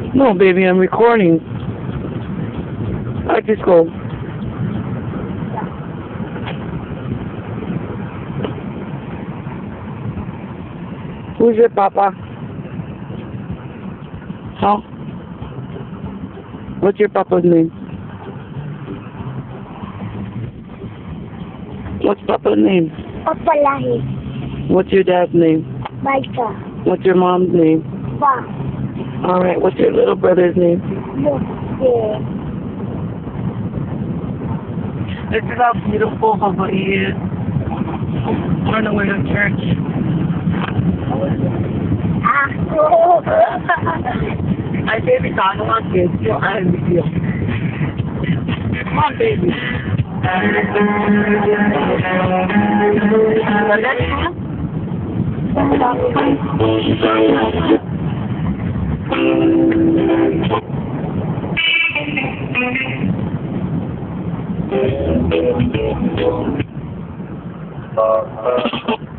No, baby, I'm recording. I just go. Who's your papa? Huh? What's your papa's name? What's papa's name? Papalahi. What's your dad's name? Baita. What's your mom's name? Ba. Alright, what's your little brother's name? Mukhe. This is how beautiful Hawaii is. On the way to church. I baby, I don't want kids. I'm with you. Come on, baby. The next one?